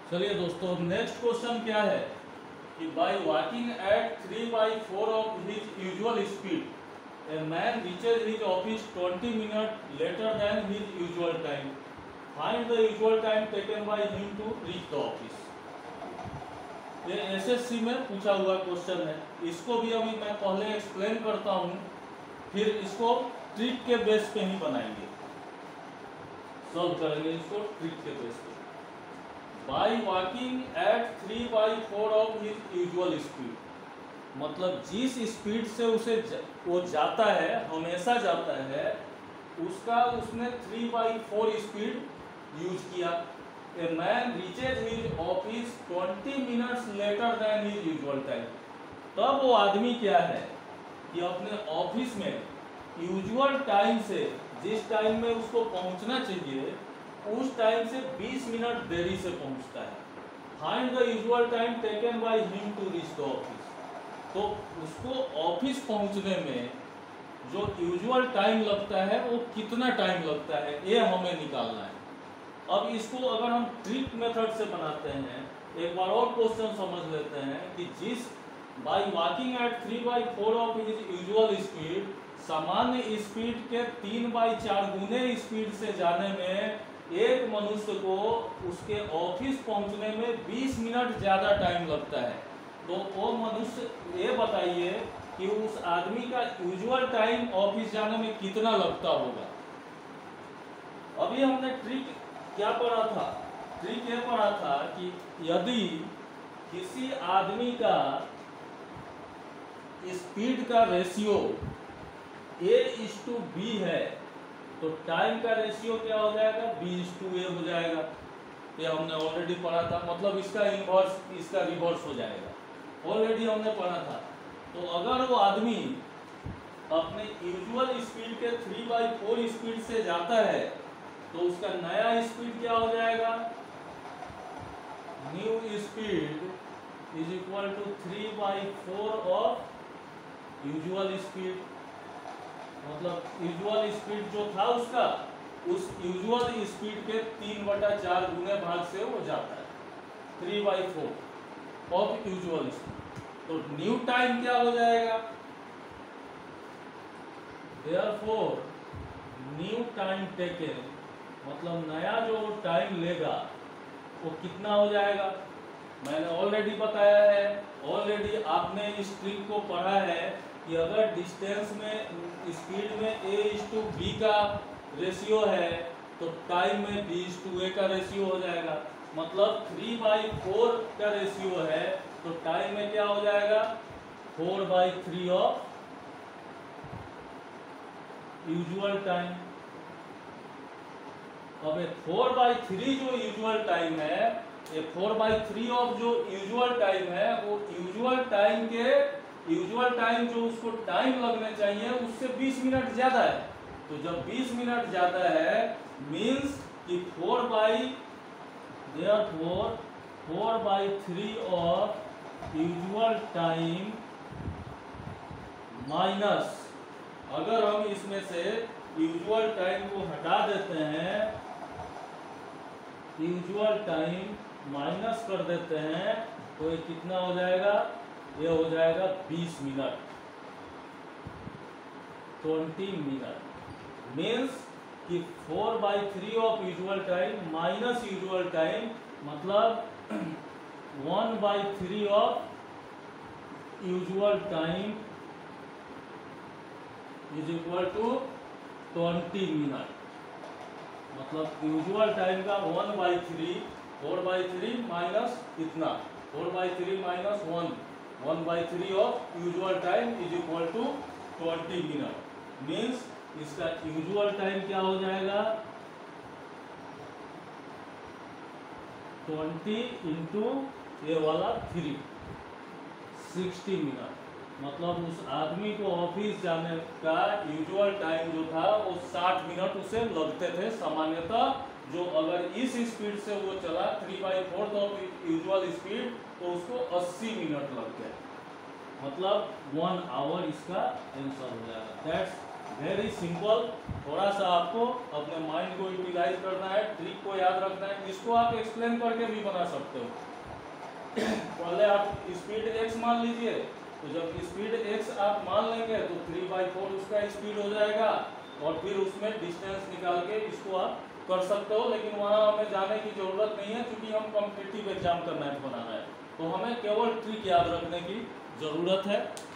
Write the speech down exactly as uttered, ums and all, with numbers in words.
चलिए दोस्तों, next question क्या है कि by walking at three by four of his usual speed a man reaches his office twenty minute later than his usual time. Find the usual time taken by him to reach the office. ये SSC में पूछा हुआ question है। इसको भी अभी मैं पहले एक्सप्लेन करता हूँ, फिर इसको ट्रिक के बेस पे ही बनाएंगे, सॉल्व करेंगे इसको ट्रिक के बेस पे। By walking at three by four of his usual speed, मतलब जिस स्पीड से उसे ज, वो जाता है, हमेशा जाता है, उसका उसने three by four speed use किया। A man reaches his office twenty minutes later than his usual time. तब वो आदमी क्या है कि अपने ऑफिस में यूजुअल टाइम से, जिस टाइम में उसको पहुंचना चाहिए, उस टाइम से बीस मिनट देरी से पहुंचता है। Find the usual time taken by him to reach the office. तो उसको ऑफिस पहुंचने में जो यूजुअल टाइम लगता है वो कितना टाइम लगता है, ये हमें निकालना है। अब इसको अगर हम ट्रिक मेथड से बनाते हैं, एक बार और क्वेश्चन समझ लेते हैं कि जिस by walking at three by four of his usual speed, सामान्य स्पीड के तीन बाई चार गुने स्पीड से जाने में एक मनुष्य को उसके ऑफिस पहुंचने में बीस मिनट ज़्यादा टाइम लगता है। तो वो मनुष्य, ये बताइए कि उस आदमी का यूजुअल टाइम ऑफिस जाने में कितना लगता होगा। अभी हमने ट्रिक क्या पढ़ा था? ट्रिक ये पढ़ा था कि यदि किसी आदमी का स्पीड का ratio A is to B है तो टाइम का रेशियो क्या हो जाएगा? बी इज टू ए हो जाएगा। ये हमने ऑलरेडी पढ़ा था, मतलब इसका इन्वर्स, इसका रिवर्स हो जाएगा, ऑलरेडी हमने पढ़ा था। तो अगर वो आदमी अपने यूजुअल स्पीड के थ्री बाई फोर स्पीड से जाता है तो उसका नया स्पीड क्या हो जाएगा? New speed is equal to three by four of usual speed. मतलब यूजुअल स्पीड जो था उसका, उस यूजुअल स्पीड के तीन बटा चार गुने भाग से वो जाता है, three by four of usual speed. तो न्यू टाइम क्या हो जाएगा? देयरफॉर न्यू टाइम टेकन, मतलब नया जो टाइम लेगा वो कितना हो जाएगा? मैंने ऑलरेडी बताया है, ऑलरेडी आपने इस ट्रिक को पढ़ा है कि अगर डिस्टेंस में, स्पीड में ए इज टू बी का रेशियो है तो टाइम में बी इज टू ए का रेशियो हो जाएगा। मतलब थ्री बाई फोर का रेशियो है तो टाइम में क्या हो जाएगा? Four by three of usual time. अब ये फोर बाई थ्री जो यूजुअल टाइम है, ये फोर बाई थ्री ऑफ जो यूजुअल टाइम है, वो यूजुअल टाइम के, यूजुअल टाइम जो उसको टाइम लगने चाहिए उससे बीस मिनट ज़्यादा है। तो जब बीस मिनट ज़्यादा है मीन्स कि four by therefore four by three of usual time minus, अगर हम इसमें से यूजुअल टाइम को हटा देते हैं, यूजुअल टाइम माइनस कर देते हैं, तो ये कितना हो जाएगा? ये हो जाएगा बीस मिनट, ट्वेंटी मिनट। मीन्स कि four by three of usual time minus usual time, मतलब one by three of usual time is equal to twenty minute. मतलब यूजुअल टाइम का one by three, four by three minus इतना, four by three minus one, one by three of usual time is equal to twenty minute. Means इसका usual time क्या हो जाएगा? Twenty into ये वाला three, sixty minute. मतलब उस आदमी को ऑफिस जाने का यूजुअल टाइम जो था वो साठ मिनट उसे लगते थे सामान्यतः। जो अगर इस स्पीड से वो चला three by fourth of usual speed तो उसको अस्सी मिनट लग गए। मतलब वन आवर इसका आंसर हो जाएगा। दैट्स वेरी सिंपल, थोड़ा सा आपको अपने माइंड को यूटिलाइज करना है, ट्रिक को याद रखना है। इसको आप एक्सप्लेन करके भी बना सकते हो। पहले आप स्पीड x मान लीजिए, तो जब स्पीड x आप मान लेंगे तो थ्री बाई फोर उसका स्पीड हो जाएगा, और फिर उसमें डिस्टेंस निकाल के इसको आप कर सकते हो। लेकिन वहाँ हमें जाने की ज़रूरत नहीं है, क्योंकि हम कॉम्पिटिटिव एग्जाम का मैथ बनाना है, तो हमें केवल ट्रिक याद रखने की ज़रूरत है।